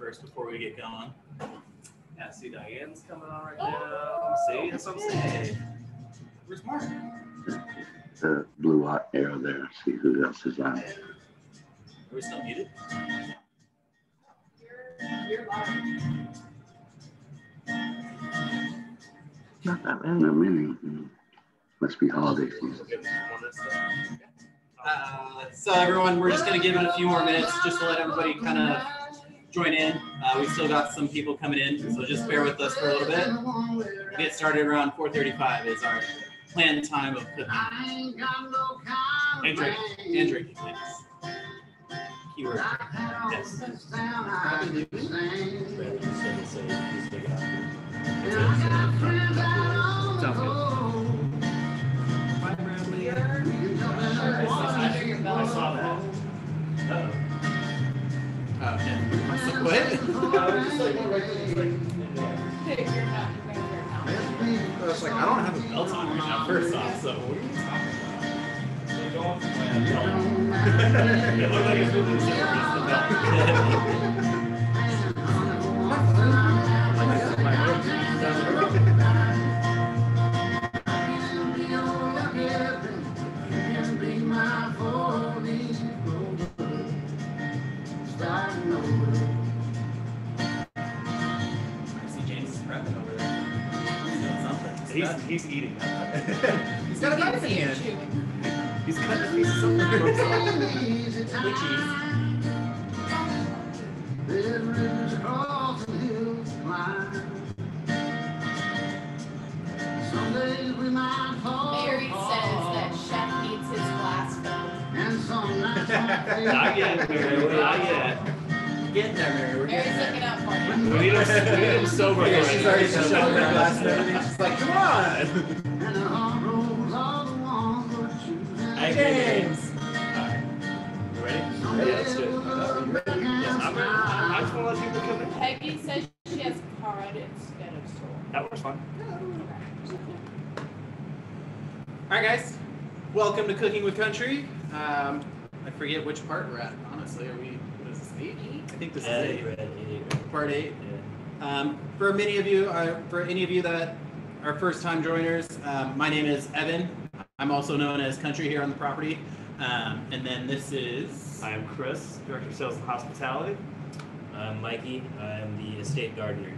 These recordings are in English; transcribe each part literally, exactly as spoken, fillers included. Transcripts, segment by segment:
first before we get going. Yeah, see Diane's coming on right now. See, that's what I'm saying. Where's Mark? The blue arrow there. See who else is on. Are we still muted? You're live. Not that many. Must be holiday season. Uh, so everyone, we're just going to give it a few more minutes just to let everybody kind of join in. Uh, we still got some people coming in, so just bear with us for a little bit. We'll get started around four thirty-five is our planned time of cooking. And drinking. And drinking, yes. Keyword. Yes. Sounds good. I saw that. Uh-oh. Oh, yeah. What? I was just like, like, I was like, I don't have a belt on right now, first off, so what are you talking about? It looked like it's moving the He's, he's eating. He's got a knife in hand. He's cutting a piece of something. Blue cheese. Mary says that chef needs his glass filled. Not yet, Mary. Not yet. Getting there, Mary. We're Mary's getting there. looking out for you. We need him, we need him sober. Yeah, she's already showing her glass and everything. She's like, come on. I James. Alright. You ready? Yeah, let's do it. You ready? Yes, I'm ready. I just want to let people come in. Peggy says she has card instead of soul. That works fine. All right, guys. Welcome to Cooking with Country. Um, I forget which part we're at, honestly. Are we, what is this, eight? I think this is eight. Part eight. Um, for many of you, uh, for any of you that are first-time joiners, um, my name is Evan. I'm also known as Country here on the property. Um, and then this is... I am Chris, Director of Sales and Hospitality. I'm Mikey. I'm the estate gardener.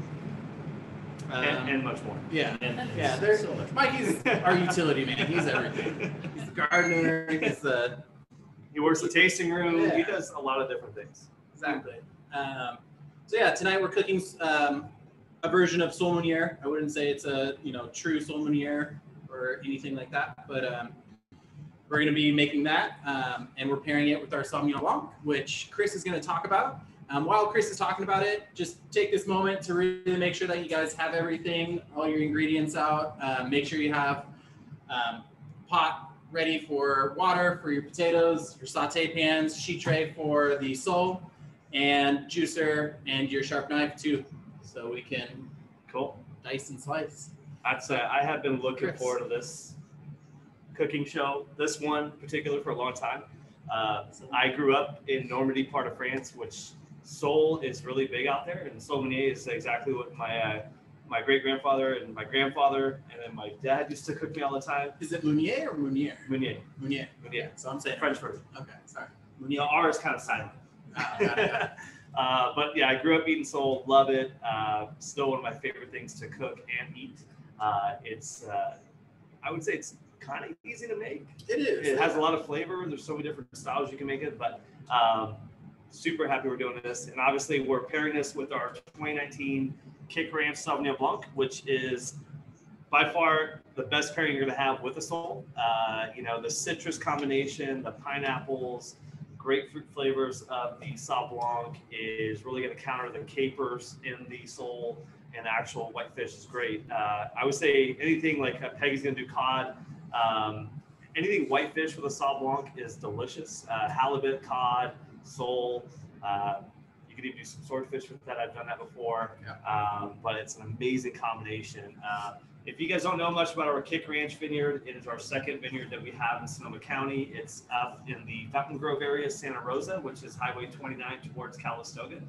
Um, and, and much more. Yeah. And Yeah, there's so much. Mikey's our utility man. He's everything. He's the gardener. He's the... He works the tasting room. Yeah. He does a lot of different things. Exactly. Um, so yeah, tonight we're cooking um, a version of Sole Meunière. I wouldn't say it's a you know true Sole Meunière or anything like that, but um, we're going to be making that, um, and we're pairing it with our Sauvignon Blanc, which Chris is going to talk about. Um, while Chris is talking about it, just take this moment to really make sure that you guys have everything, all your ingredients out. Um, make sure you have um, pot ready for water for your potatoes, your saute pans, sheet tray for the sole, and juicer and your sharp knife too, so we can Cool. dice and slice. I'd say I have been looking Chris. forward to this cooking show, this one in particular, for a long time. Uh, I grew up in Normandy, part of France, which Sole is really big out there, and Sole Meunière is exactly what my uh, my great grandfather and my grandfather and then my dad used to cook me all the time. Is it Meunier or Meunier? Meunière. Meunier. Meunière. So I'm saying French version. Okay, sorry. You know, R is kind of silent. Ah, got it, got it. uh, but yeah, I grew up eating sole, love it. Uh, still one of my favorite things to cook and eat. Uh, it's, uh, I would say it's kind of easy to make. It is. It has a lot of flavor. There's so many different styles you can make it, but um, super happy we're doing this. And obviously we're pairing this with our twenty nineteen Kick Ranch Sauvignon Blanc, which is by far the best pairing you're going to have with a sole. Uh, you know, the citrus combination, the pineapples, grapefruit flavors of the Sauv Blanc is really going to counter the capers in the sole, and the actual whitefish is great. Uh, I would say anything like uh, Peggy's going to do cod. Um, anything whitefish with a Sauv Blanc is delicious. Uh, halibut, cod, sole. Uh, you could even do some swordfish with that. I've done that before. Yeah. Um, but it's an amazing combination. Uh, If you guys don't know much about our Kick Ranch vineyard, it is our second vineyard that we have in Sonoma County. It's up in the Fountain Grove area, Santa Rosa, which is Highway twenty-nine towards Calistoga.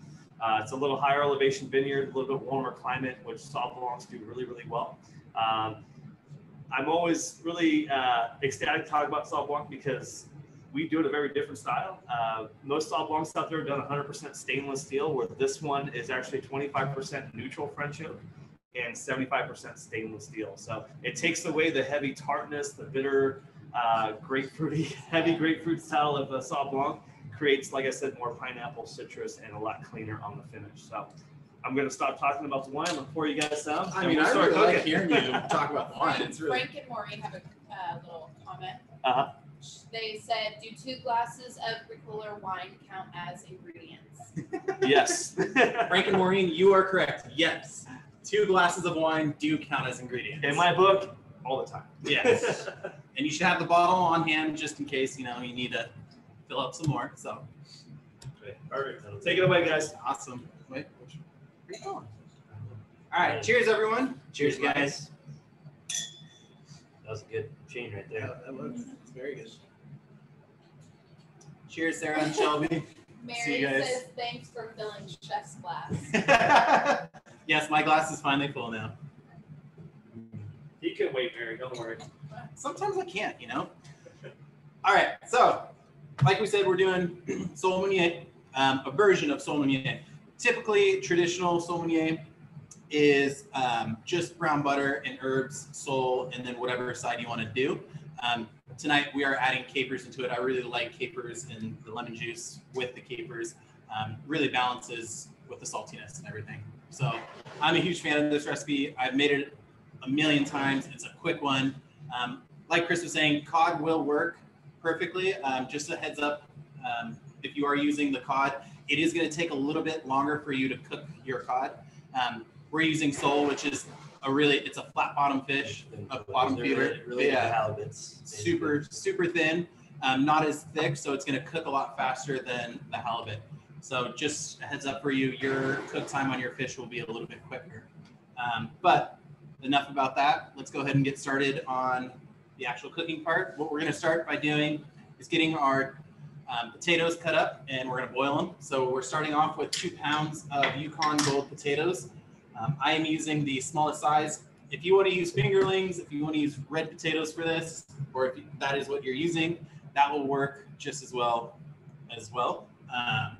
Uh, it's a little higher elevation vineyard, a little bit warmer climate, which Sauv Blancs do really, really well. Um, I'm always really uh, ecstatic to talk about Sauv Blanc because we do it a very different style. Uh, most Sauv Blancs out there are done one hundred percent stainless steel, where this one is actually twenty-five percent neutral French oak and seventy-five percent stainless steel. So it takes away the heavy tartness, the bitter, uh, grapefruity, heavy grapefruit style of uh, Sauv Blanc. Creates, like I said, more pineapple, citrus, and a lot cleaner on the finish. So I'm going to stop talking about the wine and pour you guys some. I mean, we'll I start really like cooking. hearing you talk about the wine. It's really Frank and Maureen have a uh, little comment. Uh-huh. They said, do two glasses of Ricola wine count as ingredients? Yes. Frank and Maureen, you are correct. Yes, two glasses of wine do count as ingredients. In my book, all the time. Yes, and you should have the bottle on hand just in case you know you need to fill up some more. So, Perfect. Take it away, guys. awesome. Wait, which, where are you going? All right, cheers, everyone. Cheers, guys. That was a good chain right there. that was. It's very good. Cheers, Sarah and Shelby. See you Mary guys. says, thanks for filling Chef's glass. Yes, my glass is finally full now. He can wait, Mary. Don't worry. Sometimes I can't, you know. All right, so like we said, we're doing Sole Meunière, um, a version of Sole Meunière. Typically, traditional Sole Meunière is um, just brown butter and herbs, sole, and then whatever side you want to do. Um, tonight, we are adding capers into it. I really like capers and the lemon juice with the capers. Um, really balances with the saltiness and everything. So I'm a huge fan of this recipe. I've made it a million times. It's a quick one. Um, like Chris was saying, cod will work perfectly. Um, just a heads up, um, if you are using the cod, it is going to take a little bit longer for you to cook your cod. Um, we're using sole, which is a really, it's a flat bottom fish, a bottom They're feeder. Really, really Yeah. halibuts. Super, super thin, um, not as thick, so it's going to cook a lot faster than the halibut. So just a heads up for you, your cook time on your fish will be a little bit quicker. Um, but enough about that. Let's go ahead and get started on the actual cooking part. What we're going to start by doing is getting our um, potatoes cut up, and we're going to boil them. So we're starting off with two pounds of Yukon Gold potatoes. Um, I am using the smallest size. If you want to use fingerlings, if you want to use red potatoes for this, or if that is what you're using, that will work just as well as well. Um,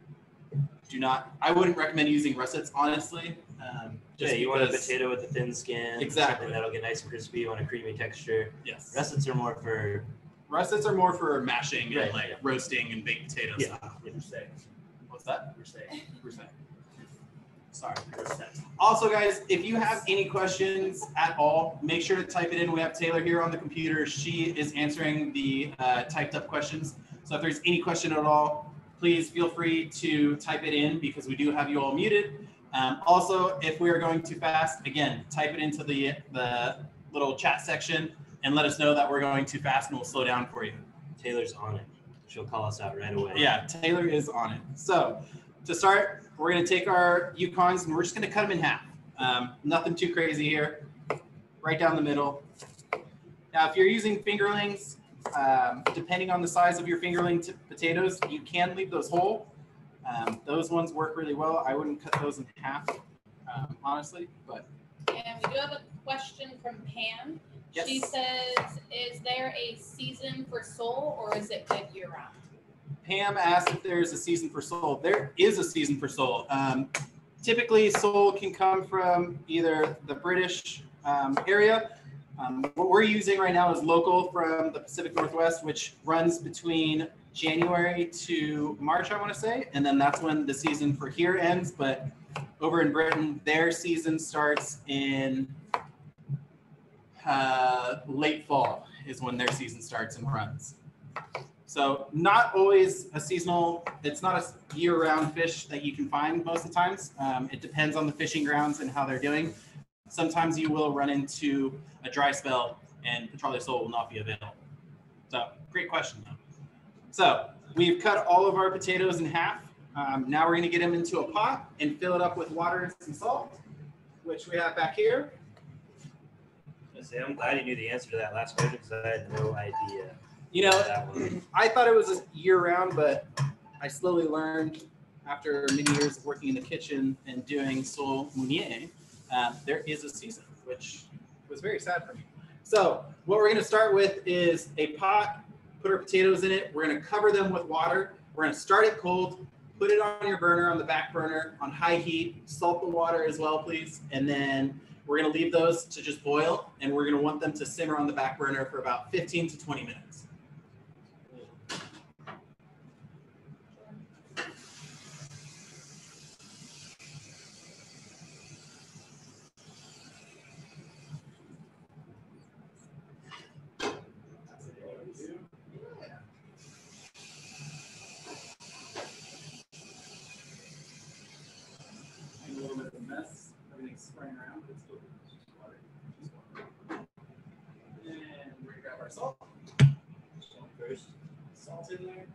do not, I wouldn't recommend using russets, honestly. Um, just Yeah, you want a because- potato with a thin skin. Exactly. Something that'll get nice and crispy. You want a creamy texture. Yes. Russets are more for. Russets are more for mashing Right, and like yeah. roasting and baked potatoes. Yeah. What's that? Percent. Sorry. Also, guys, if you have any questions at all, make sure to type it in. We have Taylor here on the computer. She is answering the uh, typed up questions. So if there's any question at all, please feel free to type it in because we do have you all muted. Um, also, if we are going too fast, again, type it into the, the little chat section and let us know that we're going too fast and we'll slow down for you. Taylor's on it. She'll call us out right away. Yeah, Taylor is on it. So to start, we're going to take our Yukons and we're just going to cut them in half. Um, nothing too crazy here. Right down the middle. Now, if you're using fingerlings, um, depending on the size of your fingerling t- potatoes, you can leave those whole. Um, those ones work really well. I wouldn't cut those in half, um, honestly, but. And we do have a question from Pam. Yes. She says, is there a season for sole or is it good year round? Pam asked if there's a season for sole. There is a season for sole. Um, typically, sole can come from either the British um, area. Um, what we're using right now is local from the Pacific Northwest, which runs between January to March, I want to say. And then that's when the season for here ends. But over in Britain, their season starts in uh, late fall is when their season starts and runs. So not always a seasonal, it's not a year-round fish that you can find most of the times. Um, it depends on the fishing grounds and how they're doing. Sometimes you will run into a dry spell and petrale sole will not be available. So great question though. So we've cut all of our potatoes in half. Um, now we're gonna get them into a pot and fill it up with water and some salt, which we have back here. See, I'm glad you knew the answer to that last question because I had no idea. You know, that one. I thought it was a year round, but I slowly learned after many years of working in the kitchen and doing Sole Meunière, uh, there is a season, which was very sad for me. So what we're gonna start with is a pot, put our potatoes in it. We're gonna cover them with water. We're gonna start it cold, put it on your burner, on the back burner, on high heat, salt the water as well, please. And then we're gonna leave those to just boil, and we're gonna want them to simmer on the back burner for about fifteen to twenty minutes. A little bit of a mess. Everything's spraying around, but it's still just water. Just water. And we're gonna grab our salt. First, Salt in there.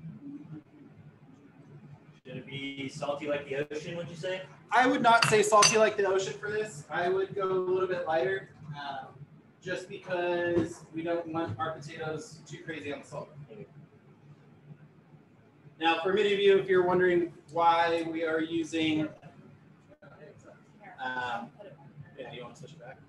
should it be salty like the ocean, would you say? I would not say salty like the ocean for this. I would go a little bit lighter, um, just because we don't want our potatoes too crazy on the salt. Now, for many of you, if you're wondering why we are using, um, yeah, you want to switch it back?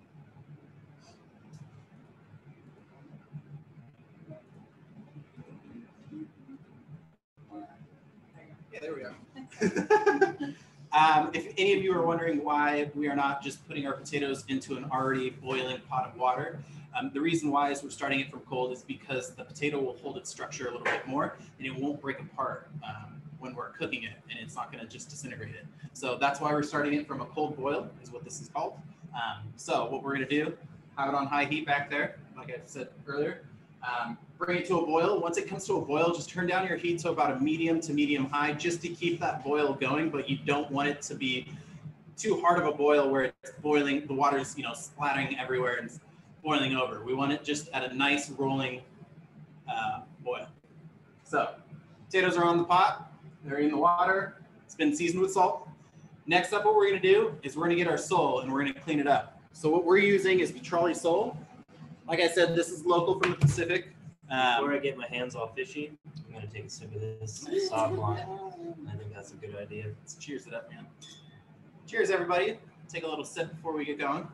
Yeah, there we go. um, if any of you are wondering why we are not just putting our potatoes into an already boiling pot of water, um, the reason why is we're starting it from cold is because the potato will hold its structure a little bit more and it won't break apart um, when we're cooking it, and it's not going to just disintegrate it. So that's why we're starting it from a cold boil, is what this is called. Um, so what we're going to do, have it on high heat back there, like I said earlier. Um, bring it to a boil. Once it comes to a boil, just turn down your heat to about a medium to medium high, just to keep that boil going, but you don't want it to be too hard of a boil where it's boiling, the water's, you know, splattering everywhere and boiling over. We want it just at a nice rolling uh, boil. So potatoes are on the pot, they're in the water, it's been seasoned with salt. Next up, what we're gonna do is we're gonna get our sole and we're gonna clean it up. So what we're using is petroli sole. Like I said, this is local from the Pacific. Um, Before I get my hands all fishy, I'm gonna take a sip of this soft wine. I think that's a good idea. let's cheers it up, man. Cheers, everybody. Take a little sip before we get going.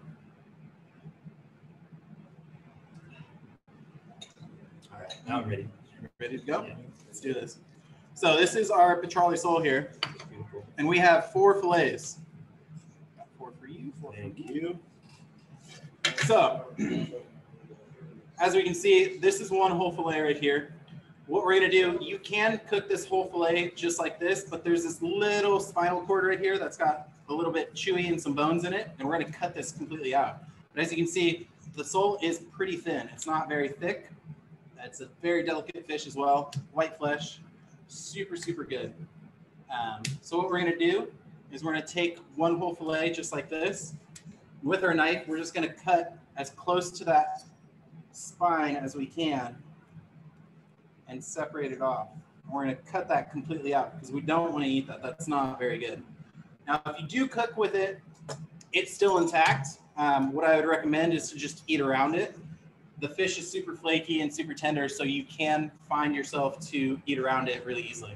All right, now I'm ready. Ready to go? Yeah. Let's do this. So this is our petroli sole here, Beautiful. and we have four fillets. Got four for you, four Thank for you. So, as we can see, this is one whole fillet right here. What we're gonna do, you can cook this whole fillet just like this, but there's this little spinal cord right here that's got a little bit chewy and some bones in it, and we're gonna cut this completely out. But as you can see, the sole is pretty thin. It's not very thick. It's a very delicate fish as well, white flesh, super, super good. Um, so what we're gonna do is we're gonna take one whole fillet just like this. With our knife, we're just gonna cut as close to that spine as we can and separate it off. We're gonna cut that completely out because we don't wanna eat that. That's not very good. Now, if you do cook with it, it's still intact. Um, what I would recommend is to just eat around it. The fish is super flaky and super tender, so you can find yourself to eat around it really easily.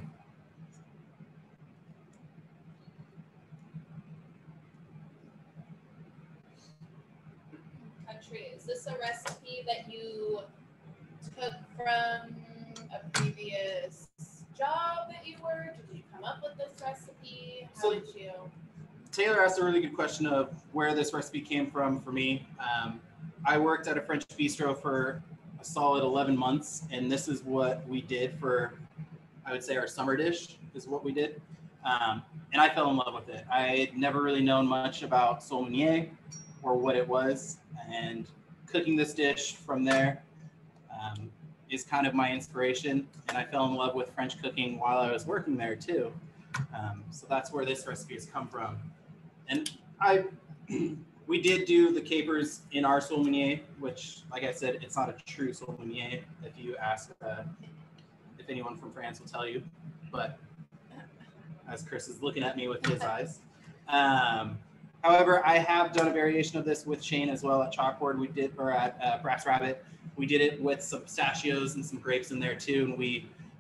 Country, is this a recipe that you took from a previous job that you worked? Did you come up with this recipe? How So- did you? Taylor asked a really good question of where this recipe came from for me. Um, I worked at a French bistro for a solid eleven months, and this is what we did for, I would say, our summer dish is what we did. Um, and I fell in love with it. I had never really known much about Sole Meunière or what it was, and cooking this dish from there um, is kind of my inspiration, and I fell in love with French cooking while I was working there too. Um, so that's where this recipe has come from. And I, we did do the capers in our Sole Meunière, which, like I said, it's not a true Sole Meunière. If you ask, uh, if anyone from France will tell you, but as Chris is looking at me with his eyes. Um, however, I have done a variation of this with Shane as well at Chalkboard. We did, or at uh, Brass Rabbit. We did it with some pistachios and some grapes in there too, and we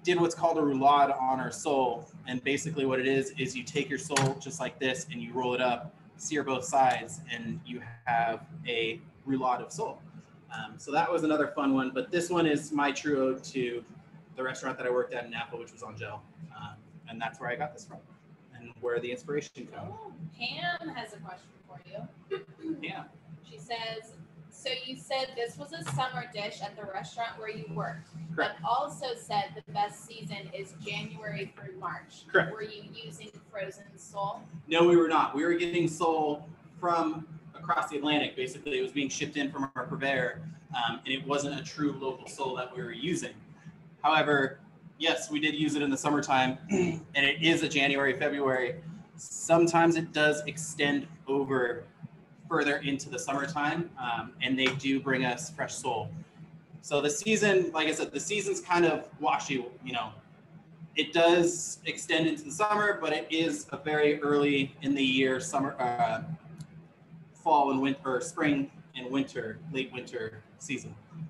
did what's called a roulade on our sole. And basically what it is, is you take your sole just like this and you roll it up, sear both sides, and you have a roulade of sole. Um, so that was another fun one. But this one is my true ode to the restaurant that I worked at in Napa, which was on Gel. Um, and that's where I got this from and where the inspiration comes. Oh, Pam has a question for you. Yeah. She says, so you said this was a summer dish at the restaurant where you worked, Correct. but also said the best season is January through March. Correct. Were you using frozen sole? No, we were not. We were getting sole from across the Atlantic. Basically, it was being shipped in from our purveyor, um, and it wasn't a true local sole that we were using. However, yes, we did use it in the summertime, and it is a January, February. Sometimes it does extend over further into the summertime, um, and they do bring us fresh sole. So the season, like I said, the season's kind of washy, you know. It does extend into the summer, but it is a very early in the year summer, uh, fall and winter, or spring and winter, late winter season.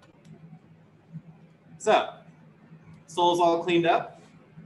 So, sole's all cleaned up.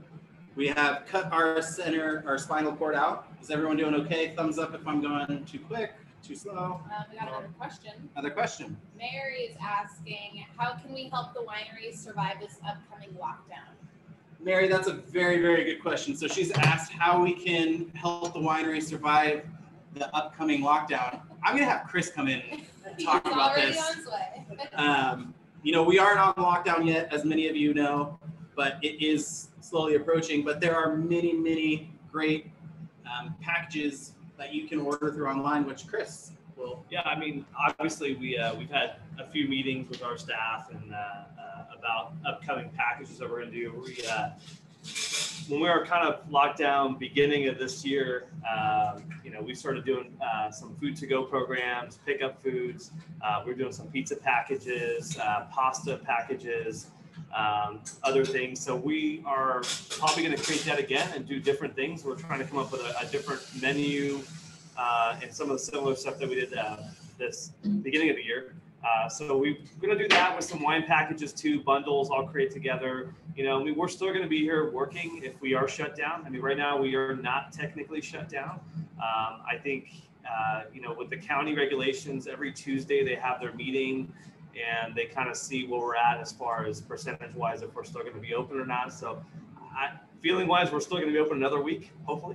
We have cut our center, our spinal cord out. Is everyone doing okay? Thumbs up if I'm going too quick, too slow. Um, we got another question. Another question. Mary is asking, how can we help the wineries survive this upcoming lockdown? Mary, that's a very, very good question. So she's asked how we can help the winery survive the upcoming lockdown. I'm going to have Chris come in and talk He's about already this. on his way. Um, you know, we aren't on lockdown yet, as many of you know, but it is slowly approaching. But there are many, many great um, packages that you can order through online, which Chris will. Yeah, I mean, obviously we uh, we've had a few meetings with our staff and uh, uh, about upcoming packages that we're going to do. We uh, when we were kind of locked down beginning of this year, um, you know, we started doing uh, some food to go programs, pickup foods. Uh, we're doing some pizza packages, uh, pasta packages, um, other things. So we are probably going to create that again and do different things. We're trying to come up with a, a different menu uh, and some of the similar stuff that we did uh, this beginning of the year. Uh, so we, we're going to do that with some wine packages too, bundles all create together. You know, I mean, we're still going to be here working if we are shut down. I mean, right now we are not technically shut down. Um, I think, uh, you know, with the county regulations, every Tuesday they have their meeting and they kind of see where we're at as far as percentage wise, if we're still going to be open or not. So I, feeling wise, we're still going to be open another week, hopefully,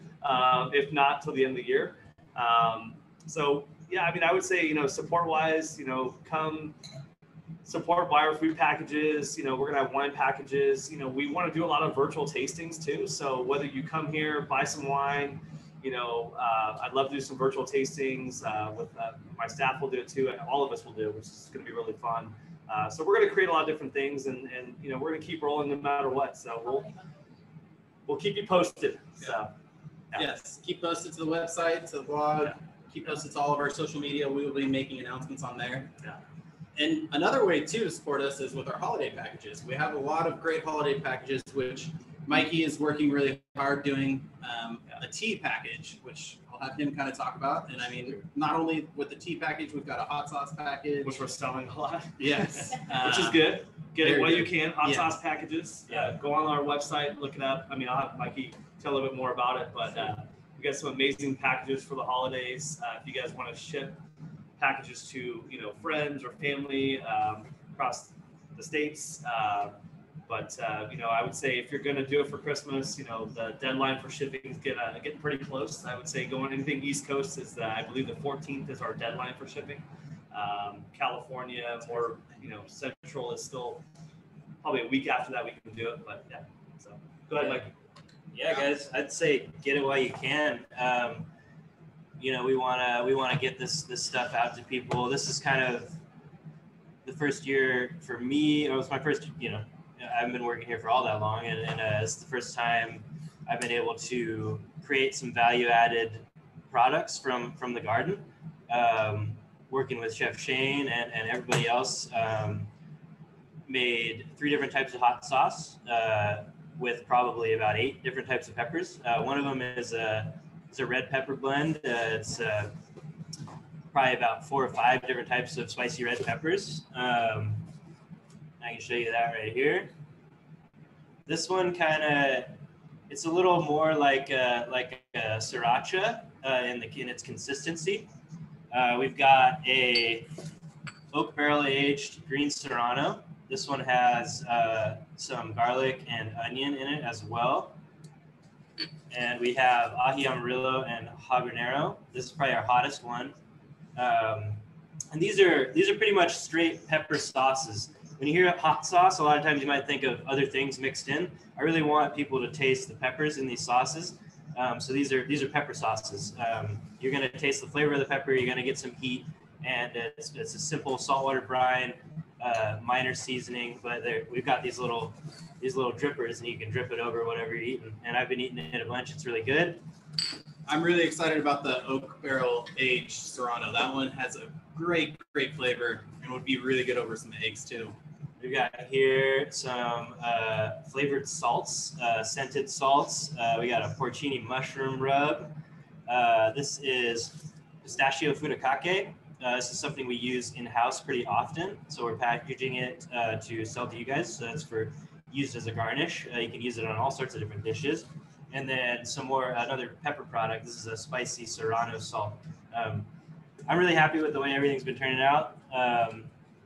um, if not till the end of the year. Um, so yeah, I mean, I would say, you know, support wise, you know, come support, buy our food packages. You know, we're going to have wine packages. You know, we want to do a lot of virtual tastings too. So whether you come here, buy some wine, you know, uh, I'd love to do some virtual tastings uh, with uh, my staff will do it too. And all of us will do it, which is going to be really fun. Uh, so we're going to create a lot of different things and, and, you know, we're going to keep rolling no matter what. So we'll, we'll keep you posted. So yeah. Yes, keep posted to the website, to the blog. Yeah. Keep posted to all of our social media. We will be making announcements on there. Yeah. And another way too to support us is with our holiday packages. We have a lot of great holiday packages, which Mikey is working really hard doing um, a tea package, which I'll have him kind of talk about. And I mean, not only with the tea package, we've got a hot sauce package, which we're selling a lot. Yes, uh, which is good. Get it while you can. Hot yeah. sauce packages. Yeah. Uh, go on our website, look it up. I mean, I'll have Mikey tell a little bit more about it, but. Uh, We got some amazing packages for the holidays. Uh, if you guys want to ship packages to, you know, friends or family um, across the states. Uh, but, uh, you know, I would say if you're going to do it for Christmas, you know, the deadline for shipping is getting, uh, getting pretty close. I would say going anything East Coast is, the, I believe the fourteenth is our deadline for shipping. Um, California or, you know, Central is still probably a week after that we can do it. But, yeah. So, go ahead, Mikey. Yeah, guys, I'd say get it while you can. Um, you know, we wanna we wanna get this this stuff out to people. This is kind of the first year for me. It was my first. You know, I haven't been working here for all that long, and, and uh, it's the first time I've been able to create some value-added products from from the garden. Um, working with Chef Shane and and everybody else, um, made three different types of hot sauce. Uh, with probably about eight different types of peppers. Uh, one of them is a, it's a red pepper blend. Uh, it's uh, probably about four or five different types of spicy red peppers. Um, I can show you that right here. This one kind of, it's a little more like a, like a sriracha uh, in the in its consistency. Uh, we've got a oak barrel aged green serrano. This one has uh, some garlic and onion in it as well. And we have ají amarillo and habanero. This is probably our hottest one. Um, and these are these are pretty much straight pepper sauces. When you hear hot sauce, a lot of times you might think of other things mixed in. I really want people to taste the peppers in these sauces. Um, so these are these are pepper sauces. Um, you're gonna taste the flavor of the pepper. You're gonna get some heat, and it's, it's a simple saltwater brine, uh, minor seasoning. But we've got these little these little drippers, and you can drip it over whatever you're eating. And I've been eating it a bunch. It's really good. I'm really excited about the oak barrel aged serrano. That one has a great, great flavor and would be really good over some eggs too. We've got here some uh, flavored salts, uh, scented salts. Uh, we got a porcini mushroom rub. Uh, this is pistachio furikake. Uh, this is something we use in-house pretty often. So we're packaging it uh, to sell to you guys. So that's for used as a garnish. Uh, you can use it on all sorts of different dishes. And then some more, another pepper product. This is a spicy serrano salt. Um, I'm really happy with the way everything's been turning out. Um,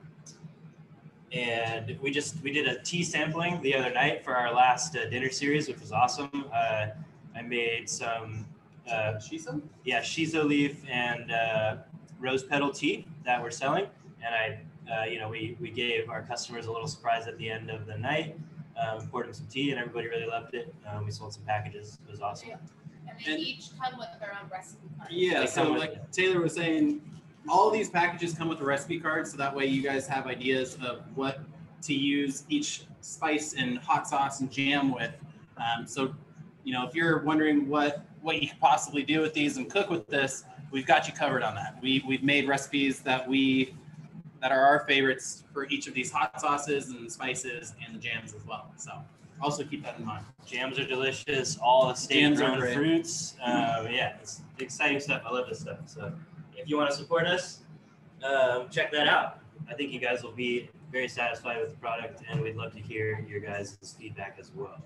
and we just, we did a tea sampling the other night for our last uh, dinner series, which was awesome. Uh, I made some, uh, Shiso? yeah, shiso leaf and uh, rose petal tea that we're selling. And I, uh, you know, we, we gave our customers a little surprise at the end of the night. Um, poured them some tea, and everybody really loved it. Um, we sold some packages. It was awesome. Yeah. And they And- each come with their own recipe card. Yeah, They so come with like it. Taylor was saying, all these packages come with a recipe card, so that way you guys have ideas of what to use each spice and hot sauce and jam with. Um, so, you know, if you're wondering what what you could possibly do with these and cook with this, we've got you covered on that. We we've made recipes that we that are our favorites for each of these hot sauces and spices and the jams as well. So also keep that in mind. Jams are delicious. All the state Jams are grown great. fruits. Um, yeah, it's exciting stuff. I love this stuff. So if you want to support us, um, check that out. I think you guys will be very satisfied with the product, and we'd love to hear your guys' feedback as well.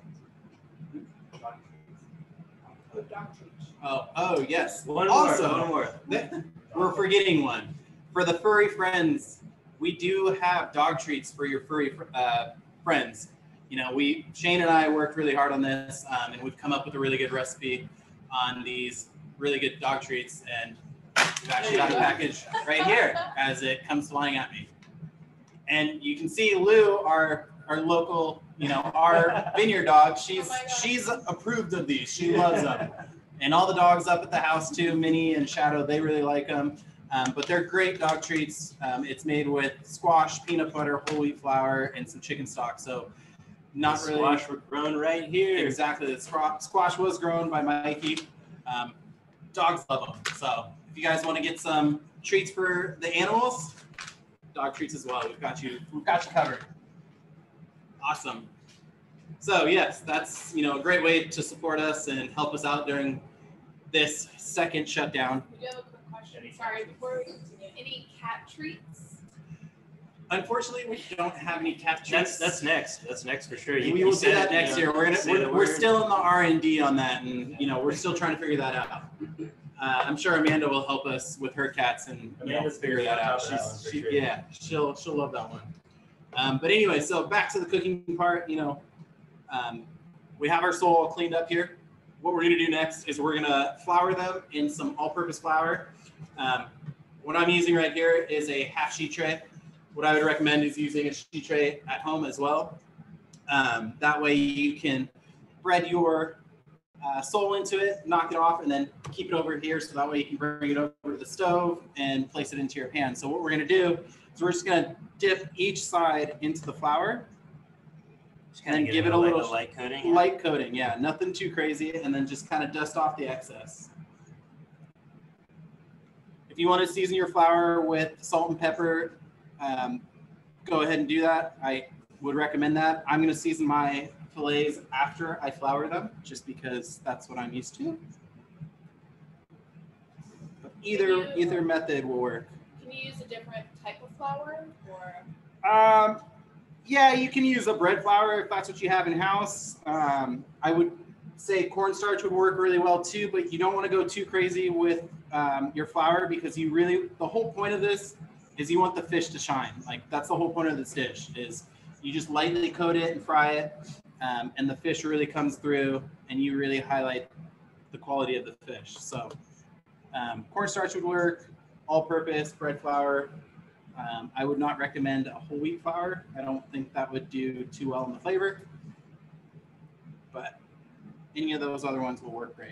Oh, oh yes. One also, more. One more. th- we're forgetting one. For the furry friends, we do have dog treats for your furry fr- uh, friends. You know, we Shane and I worked really hard on this, um, and we've come up with a really good recipe on these really good dog treats. And we've actually got a package right here as it comes flying at me. And you can see Lou, our our local, you know, our vineyard dog. She's Oh my God. she's approved of these. She loves them. And all the dogs up at the house too, Minnie and Shadow, they really like them. Um, but they're great dog treats. Um, it's made with squash, peanut butter, whole wheat flour, and some chicken stock. So not The really squash were grown right here. exactly. The squash, squash was grown by Mikey. Um, dogs love them. So if you guys want to get some treats for the animals, dog treats as well. We've got you. We've got you covered. Awesome. So yes, that's you know a great way to support us and help us out during this second shutdown. We do have a quick question. Sorry, before we continue. Any cat treats? Unfortunately, we don't have any cat treats. That's that's next. That's next for sure. You we you will do said that it, next you know, year. We're gonna say we're, the we're word. still in the R and D on that, and you know we're still trying to figure that out. Uh, I'm sure Amanda will help us with her cats and you know, Amanda's figure gonna be that on out. top of that She's, one for she, sure. yeah, she'll she'll love that one. Um, but anyway, so back to the cooking part. You know, um, we have our sole all cleaned up here. What we're gonna do next is we're gonna flour them in some all-purpose flour. Um, what I'm using right here is a half sheet tray. What I would recommend is using a sheet tray at home as well. Um, that way you can bread your uh, sole into it, knock it off, and then keep it over here so that way you can bring it over to the stove and place it into your pan. So what we're gonna do is we're just gonna dip each side into the flour. Just kind and of give it a like little light coating. light coating, yeah, nothing too crazy, and then just kind of dust off the excess. If you want to season your flour with salt and pepper, um, go ahead and do that. I would recommend that. I'm going to season my fillets after I flour them, just because that's what I'm used to. But either you- either method will work. Can you use a different type of flour or? Um, yeah, you can use a bread flour if that's what you have in house. Um, I would say cornstarch would work really well too, but you don't want to go too crazy with um, your flour because you really, the whole point of this is you want the fish to shine. Like that's the whole point of this dish is you just lightly coat it and fry it, um, and the fish really comes through and you really highlight the quality of the fish. So um, cornstarch would work, all-purpose, bread flour. Um, I would not recommend a whole wheat flour. I don't think that would do too well in the flavor, but any of those other ones will work great.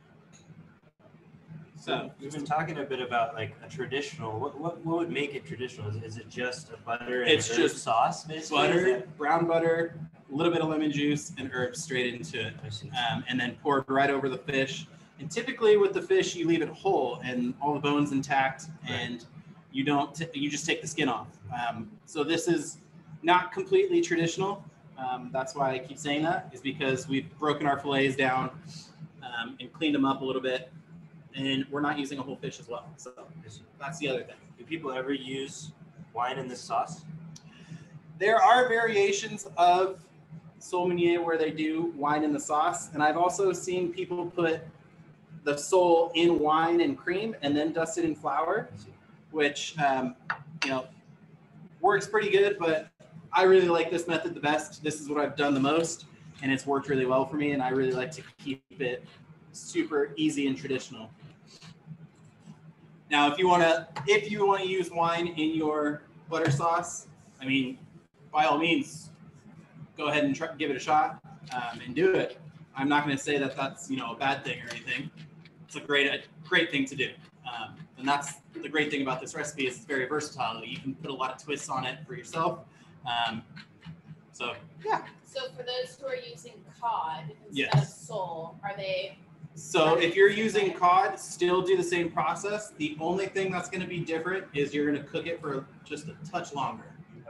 So we've been talking a bit about like a traditional. What what, what would make it traditional? Is, is it just a butter and It's herb just sauce, basically? butter, brown butter, a little bit of lemon juice, and herbs straight into it, I see. um, and then poured right over the fish. And typically with the fish, you leave it whole and all the bones intact, Right. and you don't. T- you just take the skin off. Um, so this is not completely traditional. Um, that's why I keep saying that, is because we've broken our fillets down um, and cleaned them up a little bit, and we're not using a whole fish as well. So that's the other thing. Do people ever use wine in this sauce? There are variations of Sole Meunière where they do wine in the sauce, and I've also seen people put the sole in wine and cream and then dust it in flour, which um, you know works pretty good, but I really like this method the best. This is what I've done the most, and it's worked really well for me, and I really like to keep it super easy and traditional. Now, if you want to, if you want to use wine in your butter sauce, I mean, by all means, go ahead and try, give it a shot um, and do it. I'm not going to say that that's you know a bad thing or anything. It's a great, a great thing to do, um, and that's the great thing about this recipe is it's very versatile. You can put a lot of twists on it for yourself. Um, so yeah. So for those who are using cod instead Yes. of sole, are they? So if you're using cod, still do the same process. The only thing that's going to be different is you're going to cook it for just a touch longer.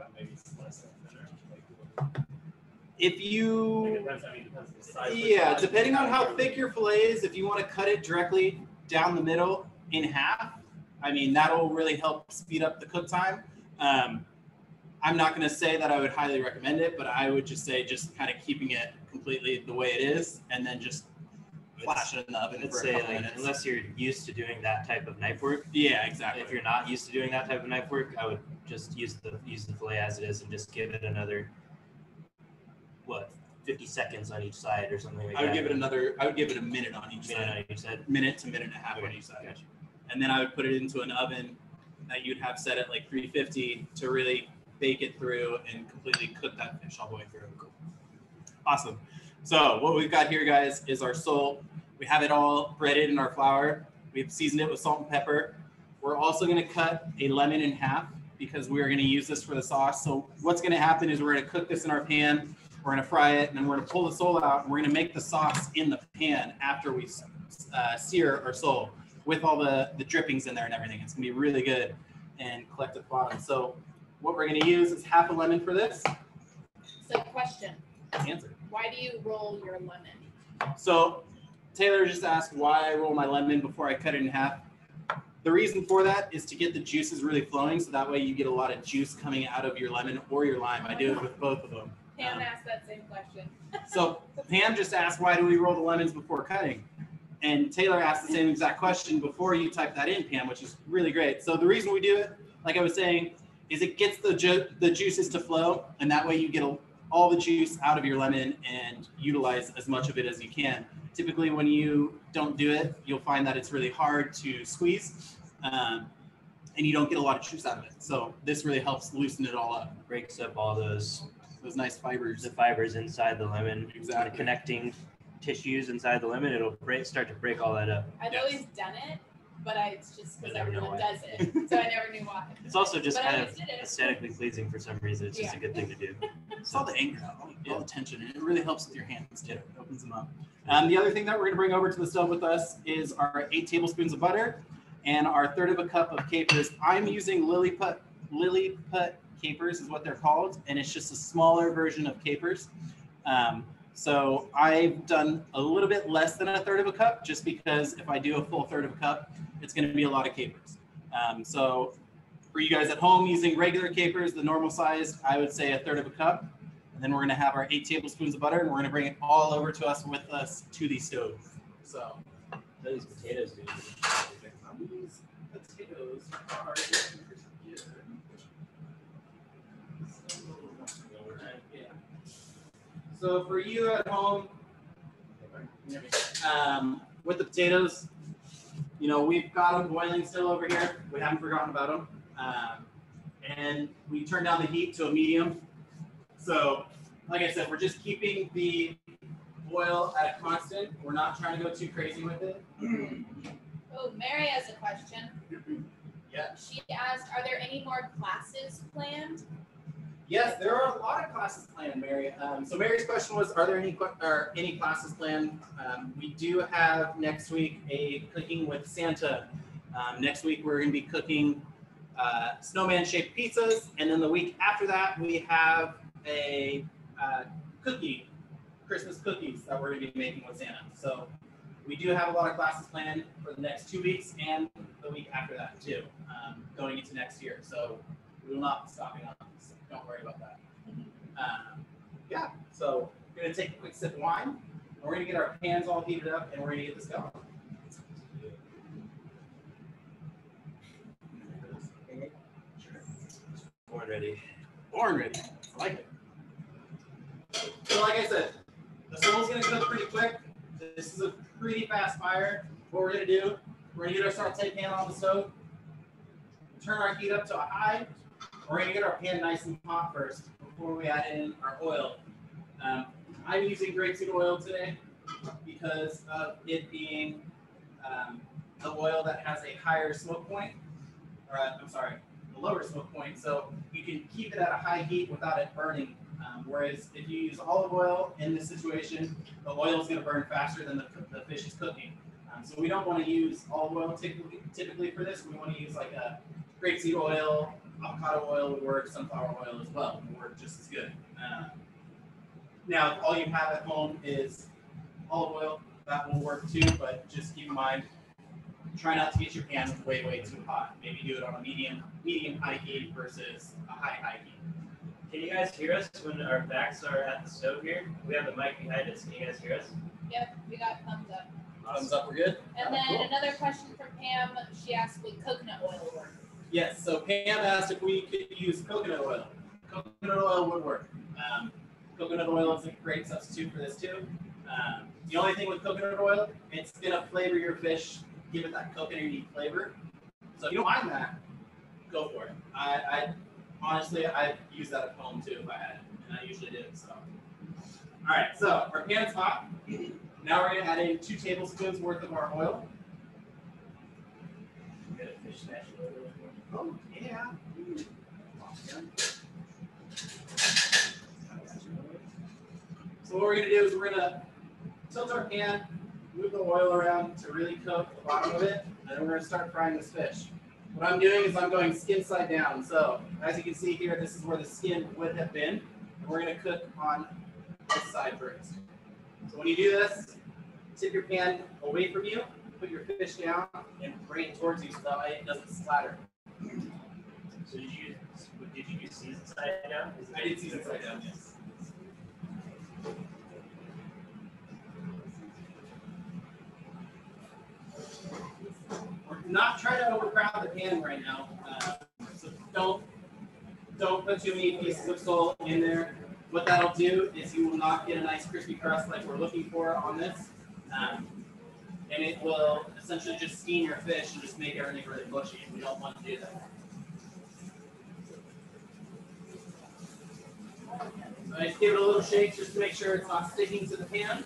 If you, yeah, depending on how thick your fillet is, if you want to cut it directly down the middle in half, I mean, that'll really help speed up the cook time. Um, I'm not going to say that I would highly recommend it, but I would just say just kind of keeping it completely the way it is and then just flash it in the oven I'd for a say couple like, minutes. unless you're used to doing that type of knife work. Yeah, exactly. If you're not used to doing that type of knife work, I would just use the use the fillet as it is and just give it another what fifty seconds on each side or something like that. I would give it another, I would give it a minute on each minute side. on each side. Minute to minute and a half Okay, on each side. gotcha. And then I would put it into an oven that you'd have set at like three fifty to really bake it through and completely cook that fish all the way through. Awesome. So what we've got here, guys, is our sole. We have it all breaded in our flour. We've seasoned it with salt and pepper. We're also going to cut a lemon in half because we're going to use this for the sauce. So what's going to happen is we're going to cook this in our pan. We're going to fry it, and then we're going to pull the sole out, and we're going to make the sauce in the pan after we uh, sear our sole with all the, the drippings in there and everything. It's going to be really good and collect at the bottom. So what we're going to use is half a lemon for this. So question, Answer. why do you roll your lemon? So Taylor just asked why I roll my lemon before I cut it in half. The reason for that is to get the juices really flowing, so that way you get a lot of juice coming out of your lemon or your lime. I do it with both of them. Pam Um, asked that same question. So Pam just asked, why do we roll the lemons before cutting? And Taylor asked the same exact question before you type that in, Pam, which is really great. So the reason we do it, like I was saying, is it gets the ju- the juices to flow, and that way you get a, all the juice out of your lemon and utilize as much of it as you can. Typically, when you don't do it, you'll find that it's really hard to squeeze, um, and you don't get a lot of juice out of it. So this really helps loosen it all up. Breaks up all those Those nice fibers. the fibers inside the lemon, Exactly. the connecting tissues inside the lemon. It'll break, start to break all that up. I've Yes. always done it, but I, it's just because I never know everyone why. does it, so I never knew why. It's also just But I kind always of did it. aesthetically pleasing for some reason. It's just Yeah. a good thing to do. It's all the anger, all, all the tension, and it really helps with your hands too. It opens them up. Um, the other thing that we're going to bring over to the stove with us is our eight tablespoons of butter and our third of a cup of capers. I'm using Lilliput, Lilliput capers is what they're called, and it's just a smaller version of capers. Um, so I've done a little bit less than a third of a cup, just because if I do a full third of a cup, it's going to be a lot of capers. Um, so For you guys at home using regular capers, the normal size, I would say a third of a cup. And then we're gonna have our eight tablespoons of butter, and we're gonna bring it all over to us with us to the stove. So These potatoes do. these potatoes are good. Yeah. So for you at home, um, with the potatoes, you know, we've got them boiling still over here. We haven't forgotten about them. Um, and we turn down the heat to a medium. So, like I said, we're just keeping the boil at a constant. We're not trying to go too crazy with it. Oh, Mary has a question. Yeah. She asked, are there any more classes planned? Yes, there are a lot of classes planned, Mary. Um, so Mary's question was, are there any or any classes planned? Um, we do have next week a cooking with Santa. Um, next week we're going to be cooking uh, snowman-shaped pizzas, and then the week after that we have a uh, cookie, Christmas cookies that we're going to be making with Santa. So we do have a lot of classes planned for the next two weeks and the week after that too, um, going into next year. So we will not be stopping on this. Don't worry about that. Um, yeah, so we're going to take a quick sip of wine, and we're going to get our pans all heated up, and we're going to get this going. Born ready. Born ready. I like it. So like I said, the sole's going to cook pretty quick. This is a pretty fast fire. What we're going to do, we're going to get our saute pan on the stove, turn our heat up to a high. We're going to get our pan nice and hot first before we add in our oil. Um, I'm using grapeseed oil today because of it being um, the oil that has a higher smoke point, or uh, I'm sorry, a lower smoke point, so you can keep it at a high heat without it burning. Um, whereas if you use olive oil in this situation, the oil is going to burn faster than the, the fish is cooking. Um, so we don't want to use olive oil typically, typically for this. We want to use like a grapeseed oil. Avocado oil would work, sunflower oil as well would work just as good. Uh, now, if all you have at home is olive oil, that will work too, but just keep in mind, try not to get your pan way, way too hot. Maybe do it on a medium, medium high heat versus a high, high heat. Can you guys hear us when our backs are at the stove here? We have the mic behind us. Can you guys hear us? Yep, we got thumbs up. Thumbs up, we're good? And then Cool. another question from Pam. She asked, would coconut oil work? Yes, so Pam asked if we could use coconut oil. Coconut oil would work. Um, coconut oil is a great substitute for this too. Um, the only thing with coconut oil, it's gonna flavor your fish, give it that coconutty flavor. So if you don't mind that, go for it. I, I honestly, I use that at home too if I had it, and I usually do. So, all right, so our pan's hot. Now we're gonna add in two tablespoons worth of our oil. Get a fish smash a little bit. Oh, yeah. So what we're going to do is we're going to tilt our pan, move the oil around to really coat the bottom of it, and then we're going to start frying this fish. What I'm doing is I'm going skin side down. So as you can see here, this is where the skin would have been. And we're going to cook on this side first. So when you do this, tip your pan away from you, put your fish down, and bring it towards you so that way it doesn't splatter. So did you did you use season side down? Is it- I did season side down, yes. We're not trying to overcrowd the pan right now, uh, so don't don't put too many pieces of sole in there. What that'll do is you will not get a nice crispy crust like we're looking for on this, um, and it will essentially just steam your fish and just make everything really mushy. We don't want to do that. So I just give it a little shake just to make sure it's not sticking to the pan.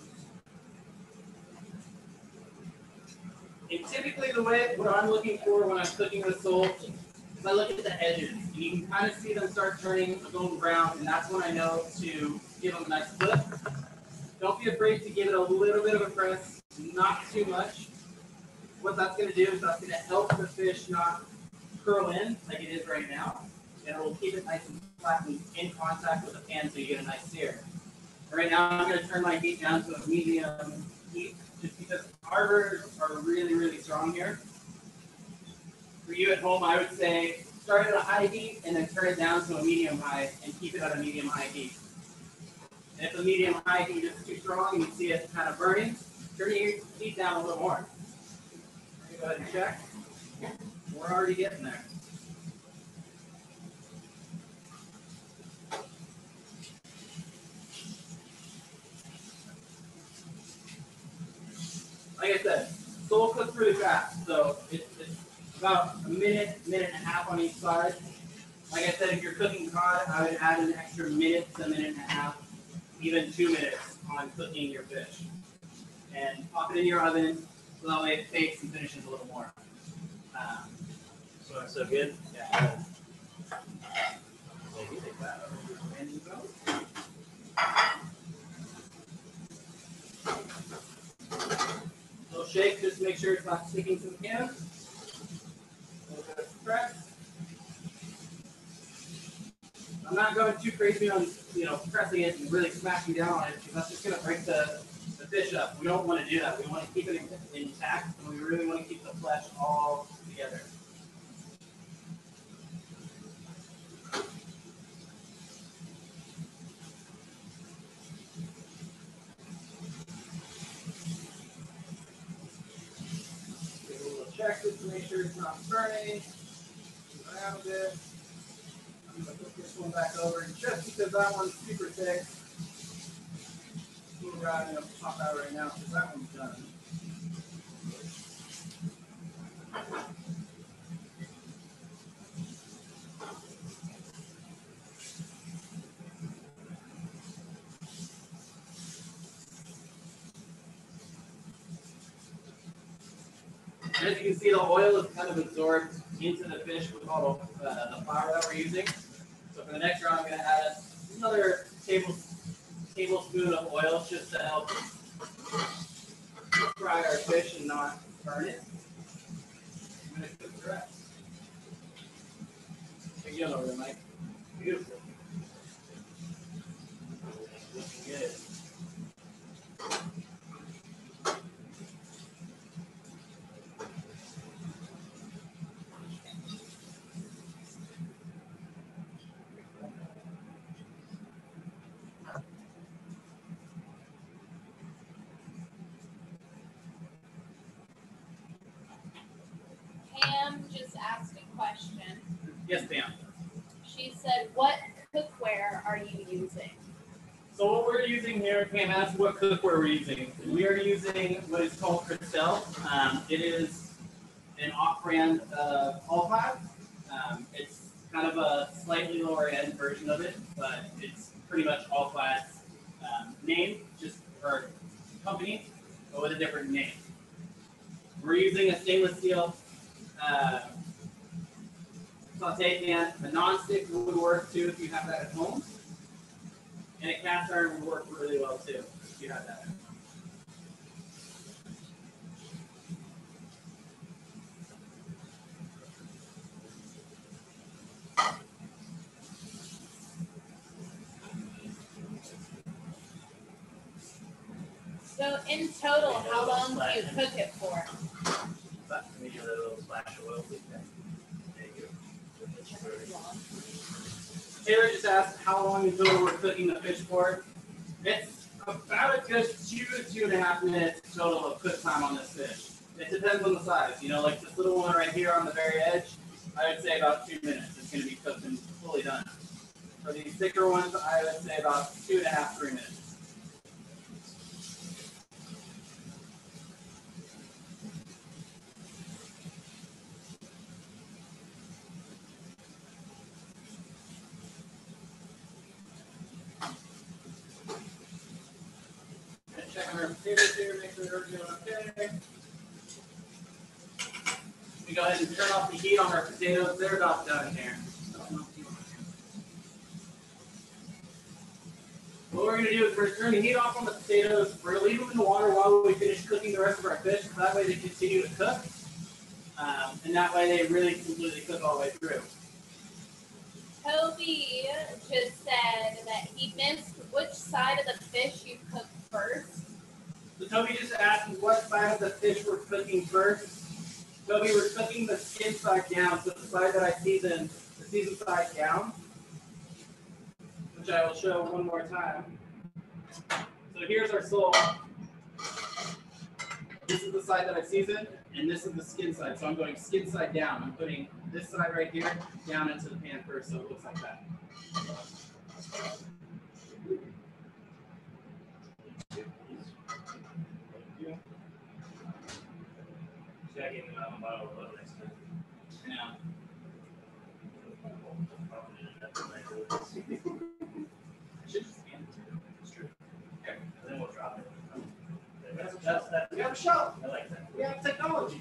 And typically the way, what I'm looking for when I'm cooking with sole is I look at the edges. And you can kind of see them start turning a golden brown, and that's when I know to give them a nice flip. Don't be afraid to give it a little bit of a press, not too much. What that's going to do is that's going to help the fish not curl in like it is right now, and it will keep it nice and flat and in contact with the pan so you get a nice sear. Right now I'm going to turn my heat down to a medium heat just because our burgers are really, really strong here. For you at home, I would say start at a high heat and then turn it down to a medium high and keep it at a medium high heat. And if the medium high heat is too strong and you see it kind of burning, turn your heat down a little more. Go ahead and check. We're already getting there. Like I said, sole cooks really fast, so it's, it's about a minute, minute and a half on each side. Like I said, if you're cooking cod, I would add an extra minute to a minute and a half, even two minutes on cooking your fish. And pop it in your oven, so that way it bakes and finishes a little more. Um, So, so good? yeah. Maybe take that over and you go. Little shake, just to make sure it's not sticking to the can. A little bit of press. I'm not going too crazy on, you know, pressing it and really smashing down on it because that's just going to break the, the fish up. We don't want to do that. We want to keep it in, intact, and we really want to keep the flesh all together. Give it a little check just to make sure it's not burning. Move around a bit. I'm going to put this one back over, and just because that one's super thick, move around and it'll pop out right now because that one's done. And as you can see, the oil is kind of absorbed into the fish with all the, uh, the flour that we're using. So for the next round, I'm going to add another table, tablespoon of oil just to help fry our fish and not burn it. I'm going to cook the rest. Big deal over there, Mike. Beautiful. Good. Pam just asked a question. Yes, ma'am. She said, what cookware are you using? So what we're using here, Pam asked what cookware we're using. We are using what is called Crystal. Um, it is an off-brand uh, all-clad. Um, it's kind of a slightly lower end version of it, but it's pretty much all-clad's um, name, just our company, but with a different name. We're using a stainless steel uh, saute pan. A non-stick would work too if you have that at home. And a cast iron would work really well too if you have that. So in total, how long do you cook it for? But let me give it a little splash of oil. There you go. Taylor just asked how long in total we're cooking the fish for. It's about a good two to two and a half minutes total of cook time on this fish. It depends on the size. You know, like this little one right here on the very edge, I would say about two minutes. It's going to be cooked and fully done. For these thicker ones, I would say about two and a half, three minutes. Check on our potatoes here, make sure they're doing okay. We go ahead and turn off the heat on our potatoes. They're about done here. What we're going to do is we're going to turn the heat off on the potatoes. We're going to leave them in the water while we finish cooking the rest of our fish. So that way they continue to cook. Um, and that way they really completely cook all the way through. Toby just said that he missed which side of the fish you cooked first. So Toby just asked what side of the fish we're cooking first. Toby, we're cooking the skin side down, so the side that I seasoned, the seasoned side down, which I will show one more time. So here's our sole. This is the side that I seasoned, and this is the skin side. So I'm going skin side down. I'm putting this side right here down into the pan first, so it looks like that. Yeah. It's true. Okay. Then we'll drop it. That's, that's, that's, we have a show. I like that. We have technology.